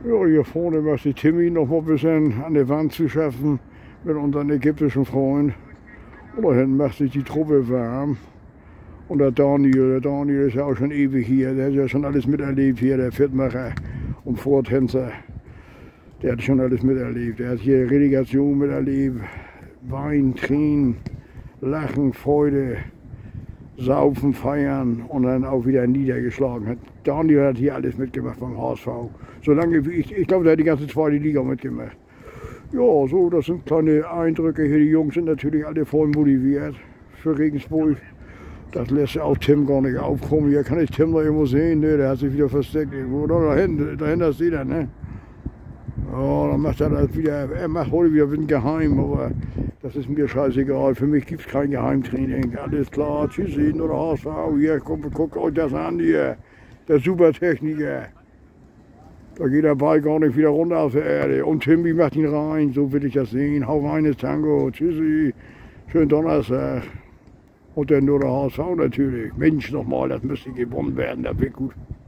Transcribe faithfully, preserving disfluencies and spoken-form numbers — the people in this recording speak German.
Ja, hier vorne möchte Timmy noch mal ein bisschen an der Wand zu schaffen mit unserem ägyptischen Freund. Und da hinten macht sich die Truppe warm. Und der Daniel, der Daniel ist ja auch schon ewig hier, der hat ja schon alles miterlebt hier, der Fitmacher und Vortänzer. Der hat schon alles miterlebt. Der hat hier Relegation miterlebt, Wein, Tränen, Lachen, Freude, Saufen, Feiern und dann auch wieder niedergeschlagen. Daniel hat hier alles mitgemacht beim H S V. Solange wie ich, ich glaube, der hat die ganze zweite Liga mitgemacht. Ja, so, das sind kleine Eindrücke hier. Die Jungs sind natürlich alle voll motiviert für Regensburg. Das lässt auch Tim gar nicht aufkommen. Hier kann ich Tim noch irgendwo sehen. Ne, der hat sich wieder versteckt irgendwo. Da hinten, dahinter ist jeder, ne? Ja, dann macht er das wieder. Er macht heute wieder ein geheim, aber das ist mir scheißegal. Für mich gibt es kein Geheimtraining. Alles klar, tschüssi, nur der H S V. Hier, guckt, guckt euch das an hier. Der Supertechniker. Da geht der Ball gar nicht wieder runter aus der Erde. Und Timmy macht ihn rein, so will ich das sehen. Hau rein ins Tango, tschüssi. Schönen Donnerstag. Und dann nur der H S V natürlich. Mensch, nochmal, das müsste gewonnen werden, das wird gut.